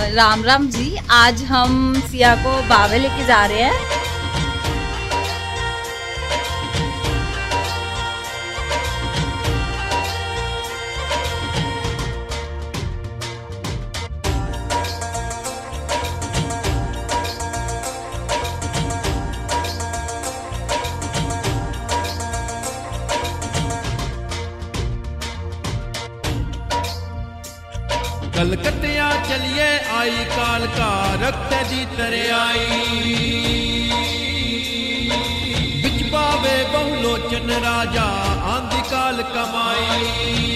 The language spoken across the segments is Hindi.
राम राम जी। आज हम सिया को बावे लेके जा रहे हैं। कलकत्तिया चलिए आई काल का रक्त दी तरे आई बिच पावे बहुलोचन राजा आंधी काल कमाई।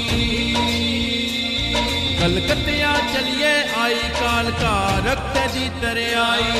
कलकत्तिया चलिए आई काल का रक्त दी तरे आई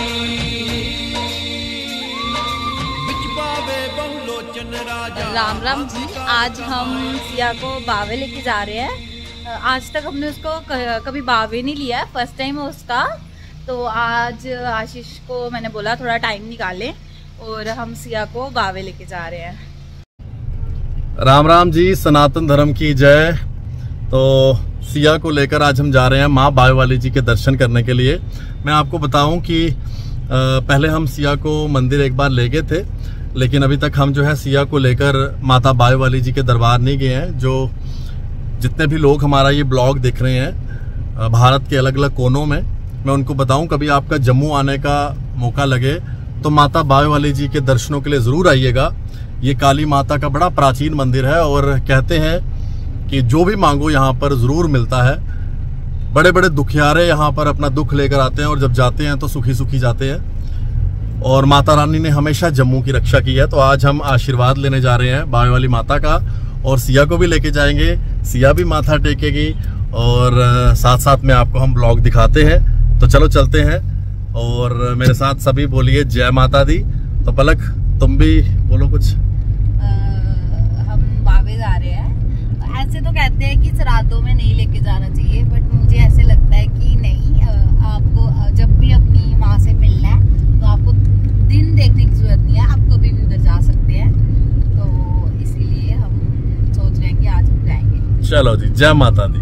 बिच पावे बहुलोचन राजा। राम राम जी। आज हम सिया को बावे लेके जा रहे हैं। आज तक हमने उसको कभी बावे नहीं लिया है, फर्स्ट टाइम है उसका। तो आज आशीष को मैंने बोला थोड़ा टाइम निकालें और हम सिया को बावे लेके जा रहे हैं। राम राम जी, सनातन धर्म की जय। तो सिया को लेकर आज हम जा रहे हैं माँ बावे वाली जी के दर्शन करने के लिए। मैं आपको बताऊं कि पहले हम सिया को मंदिर एक बार ले गए थे, लेकिन अभी तक हम जो है सिया को लेकर माता बावे वाली जी के दरबार नहीं गए हैं। जो जितने भी लोग हमारा ये ब्लॉग देख रहे हैं भारत के अलग अलग कोनों में, मैं उनको बताऊं कभी आपका जम्मू आने का मौका लगे तो माता बावे वाली जी के दर्शनों के लिए ज़रूर आइएगा। ये काली माता का बड़ा प्राचीन मंदिर है और कहते हैं कि जो भी मांगो यहाँ पर ज़रूर मिलता है। बड़े बड़े दुखियारे यहाँ पर अपना दुख लेकर आते हैं और जब जाते हैं तो सुखी सुखी जाते हैं। और माता रानी ने हमेशा जम्मू की रक्षा की है। तो आज हम आशीर्वाद लेने जा रहे हैं बावे वाली माता का और सिया को भी लेके जाएंगे। सिया भी माथा टेकेगी और साथ साथ में आपको हम ब्लॉग दिखाते हैं। तो चलो चलते हैं और मेरे साथ सभी बोलिए जय माता दी। तो पलक तुम भी बोलो कुछ। हम बावे जा रहे हैं। ऐसे तो कहते हैं कि श्राद्धों में नहीं लेके जाना चाहिए, बट मुझे ऐसे लगता है कि नहीं, आपको जब भी अपनी माँ से मिलना है तो आपको दिन देखने की जरूरत नहीं है, आप कभी भी उधर जा सकते हैं। तो इसीलिए हम सोच रहे हैं कि आज हम जाएंगे। चलो जी, जय माता दी।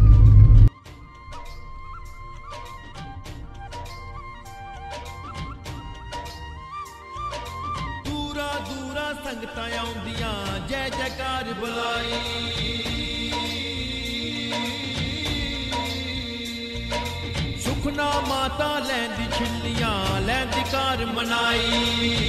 दूरा दूरा संगतां आउंदियां जय जयकार बुलाई सुखना माता लैंदी छिल्लियां लैंदी कार मनाई।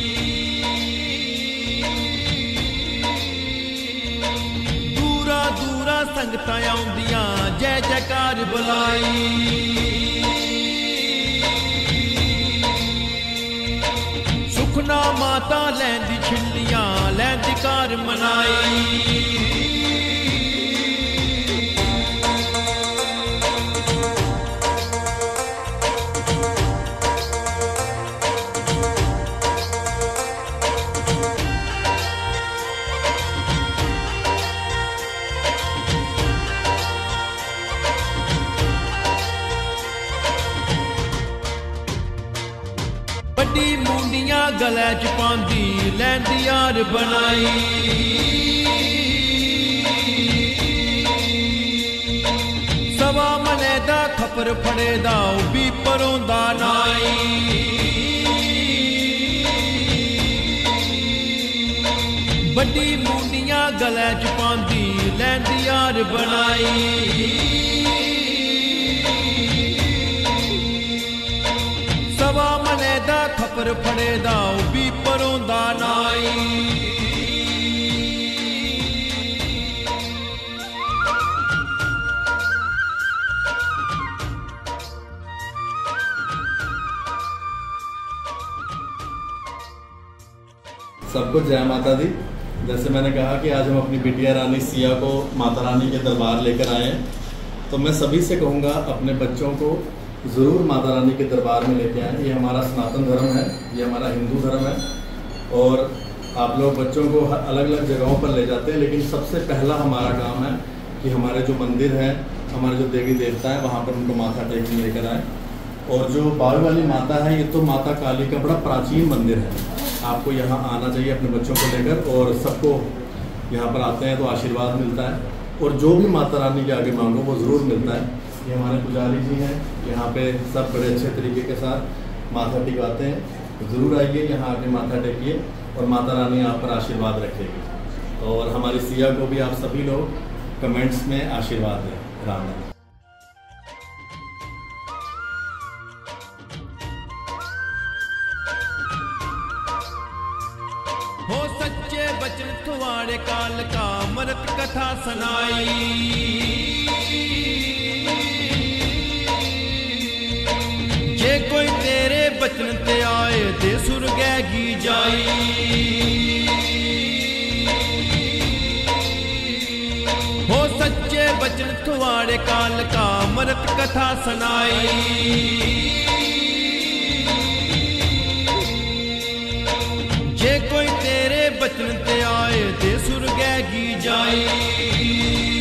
दूरा दूरा संगतां आउंदियां जय जयकार बुलाई सुखना माता लैंदी छिल्लियां लैंदी कार मनाई। बड़ी मुंडियां गले च पांदी लैंदी यार बनाई। सवा मने दा खपर फड़े दा भी परोंदा नाई। बड़ी मुंडियां गले च पांदी लैंदी यार बनाई। सवा मने दा खपर फड़े दा भी परोंदा नाई। सबको जय माता दी। जैसे मैंने कहा कि आज हम अपनी बिटिया रानी सिया को माता रानी के दरबार लेकर आए हैं, तो मैं सभी से कहूँगा अपने बच्चों को ज़रूर माता रानी के दरबार में लेके आएँ। ये हमारा सनातन धर्म है, ये हमारा हिंदू धर्म है और आप लोग बच्चों को अलग अलग जगहों पर ले जाते हैं, लेकिन सबसे पहला हमारा काम है कि हमारे जो मंदिर हैं, हमारे जो देवी देवता हैं, वहाँ पर उनको माथा टेकने लेकर आए। और जो बावे वाली माता है, ये तो माता काली का बड़ा प्राचीन मंदिर है। आपको यहाँ आना चाहिए अपने बच्चों को लेकर, और सबको यहाँ पर आते हैं तो आशीर्वाद मिलता है और जो भी माता रानी के आगे मांगो वो ज़रूर मिलता है। ये हमारे पुजारी जी हैं, यहाँ पे सब बड़े अच्छे तरीके के साथ माथा टिकाते हैं। तो ज़रूर आइए, यहाँ आके माथा टेकिए और माता रानी आप पर आशीर्वाद रखेगी। और हमारी सिया को भी आप सभी लोग कमेंट्स में आशीर्वाद दें। राम राम। हो सच्चे बचन थुआरे काल का अमृत कथा सुनाई। जे कोई तेरे बचन ते आए ते सुरगैगी जाई। हो सच्चे बचन थुआरे काल का अमृत कथा सुनाई। जे कोई तेरे बचन ते आए ते सुरगैगी जाई।